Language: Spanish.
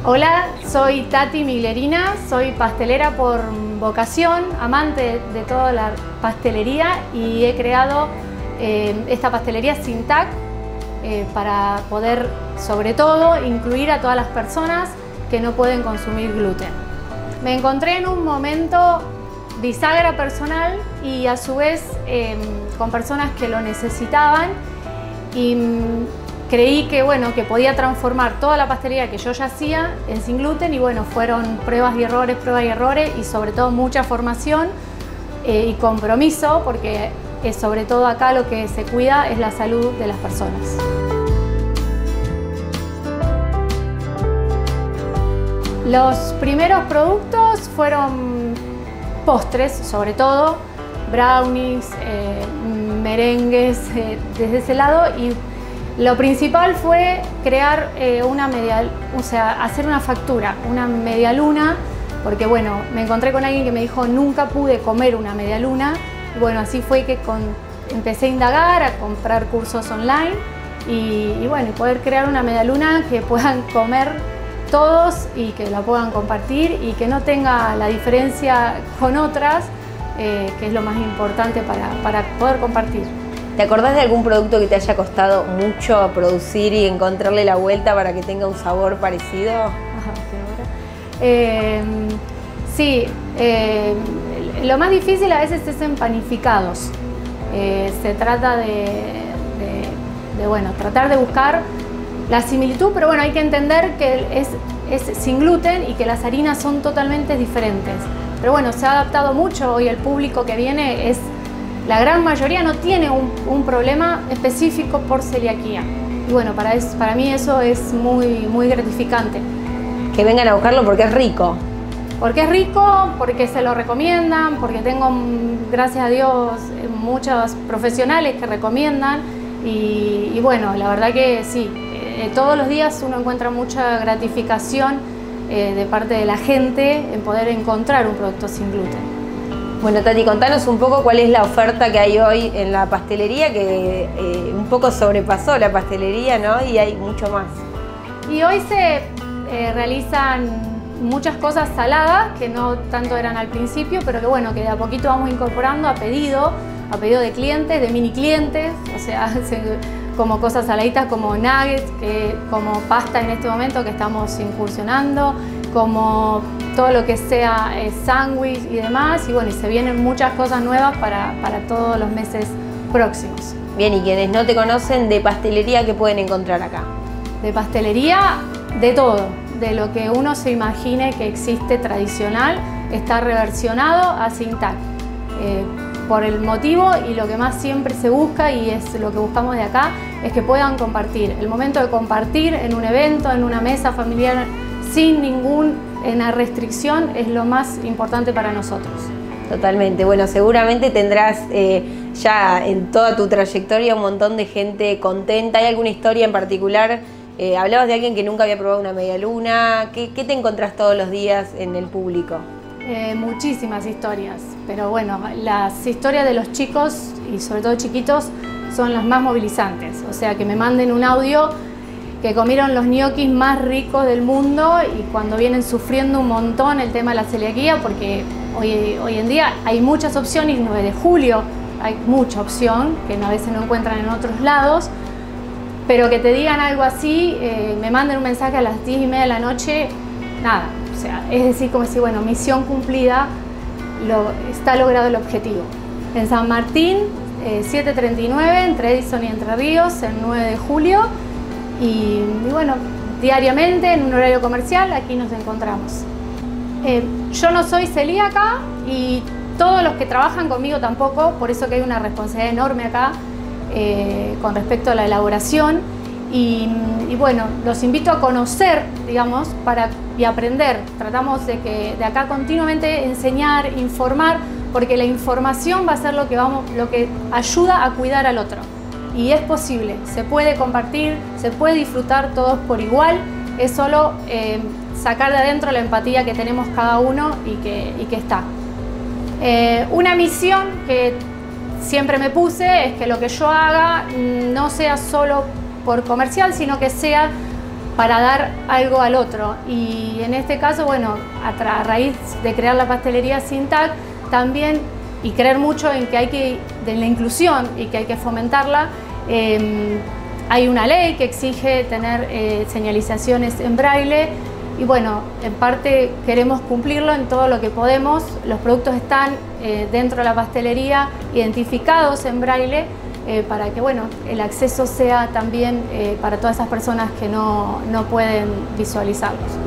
Hola, soy Tati Miglerina, soy pastelera por vocación, amante de toda la pastelería y he creado esta pastelería sin TAC para poder, sobre todo, incluir a todas las personas que no pueden consumir gluten. Me encontré en un momento bisagra personal y a su vez con personas que lo necesitaban y creí que, que podía transformar toda la pastelería que yo ya hacía en sin gluten y fueron pruebas y errores y sobre todo mucha formación y compromiso, porque sobre todo acá lo que se cuida es la salud de las personas. Los primeros productos fueron postres, sobre todo, brownies, merengues, desde ese lado, y lo principal fue crear hacer una factura, una media luna, porque me encontré con alguien que me dijo nunca pude comer una media luna, y así fue que empecé a indagar, a comprar cursos online y poder crear una media luna que puedan comer todos y que la puedan compartir y que no tenga la diferencia con otras, que es lo más importante para poder compartir. ¿Te acordás de algún producto que te haya costado mucho producir y encontrarle la vuelta para que tenga un sabor parecido? Sí, lo más difícil a veces es en panificados. Se trata tratar de buscar la similitud, pero hay que entender que es sin gluten y que las harinas son totalmente diferentes. Pero se ha adaptado mucho, hoy el público que viene la gran mayoría no tiene un problema específico por celiaquía. Y para mí eso es muy gratificante. Que vengan a buscarlo porque es rico. Porque es rico, porque se lo recomiendan, porque tengo, gracias a Dios, muchos profesionales que recomiendan. Y la verdad que sí, todos los días uno encuentra mucha gratificación de parte de la gente en poder encontrar un producto sin gluten. Bueno, Tati, contanos un poco cuál es la oferta que hay hoy en la pastelería, que un poco sobrepasó la pastelería, ¿no? Y hay mucho más. Y hoy se realizan muchas cosas saladas, que no tanto eran al principio, pero que de a poquito vamos incorporando a pedido de clientes, de mini clientes, o sea, como cosas saladitas como nuggets, como pasta en este momento que estamos incursionando, como todo lo que sea sándwich y demás, y se vienen muchas cosas nuevas para todos los meses próximos. Bien, y quienes no te conocen, de pastelería, ¿qué pueden encontrar acá? De pastelería, de todo, de lo que uno se imagine que existe tradicional, está reversionado a sin TAC. Por el motivo y lo que más siempre se busca, y es lo que buscamos de acá, es que puedan compartir. El momento de compartir en un evento, en una mesa familiar, sin ninguna restricción, es lo más importante para nosotros. Totalmente. Bueno, seguramente tendrás ya en toda tu trayectoria un montón de gente contenta. ¿Hay alguna historia en particular? Hablabas de alguien que nunca había probado una media luna. ¿Qué te encontrás todos los días en el público? Muchísimas historias, pero las historias de los chicos y sobre todo chiquitos son las más movilizantes. O sea, que me manden un audio que comieron los ñoquis más ricos del mundo y cuando vienen sufriendo un montón el tema de la celiaquía, porque hoy en día hay muchas opciones, 9 de julio hay mucha opción que a veces no encuentran en otros lados, pero que te digan algo así, me manden un mensaje a las 10:30 de la noche, nada. O sea, es decir, como si, misión cumplida, está logrado el objetivo. En San Martín, 739, entre Edison y Entre Ríos, el 9 de julio. Y diariamente, en un horario comercial, aquí nos encontramos. Yo no soy celíaca y todos los que trabajan conmigo tampoco, por eso que hay una responsabilidad enorme acá con respecto a la elaboración. Y los invito a conocer, digamos, y aprender. Tratamos de acá continuamente enseñar, informar, porque la información va a ser lo que ayuda a cuidar al otro. Y es posible, se puede compartir, se puede disfrutar todos por igual, es solo sacar de adentro la empatía que tenemos cada uno y que está. Una misión que siempre me puse es que lo que yo haga no sea solo por comercial, sino que sea para dar algo al otro. Y en este caso, bueno, a raíz de crear la pastelería sin TAC, también, y creer mucho en que de la inclusión y que hay que fomentarla, hay una ley que exige tener señalizaciones en braille, y bueno, en parte queremos cumplirlo en todo lo que podemos. Los productos están dentro de la pastelería identificados en braille, para que bueno, el acceso sea también para todas esas personas que no pueden visualizarlos.